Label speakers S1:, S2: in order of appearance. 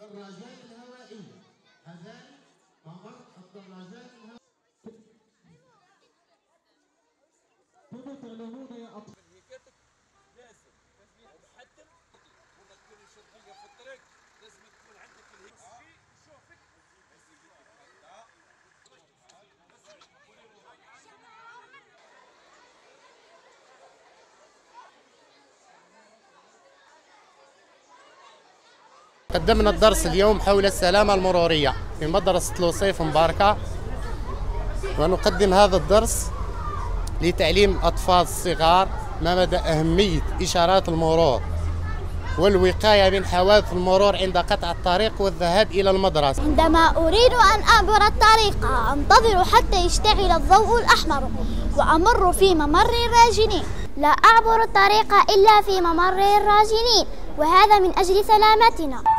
S1: الدراجات الهوائية. حذاري ممر الدراجات الهوائية. كما تعلمون يا أطفال
S2: لازم محدد وما تكونش شرطية في الطريق، لازم تكون عندك الهيكس شوفك
S3: قدمنا الدرس اليوم حول السلامة المرورية في مدرسة الوصيف مباركة، ونقدم هذا الدرس لتعليم الأطفال الصغار ما مدى أهمية إشارات المرور والوقاية من حوادث المرور عند قطع الطريق والذهاب إلى المدرسة.
S4: عندما أريد أن أعبر الطريق أنتظر حتى يشتعل الضوء الأحمر وأمر في ممر الراجلين. لا أعبر الطريق إلا في ممر الراجلين، وهذا من أجل سلامتنا.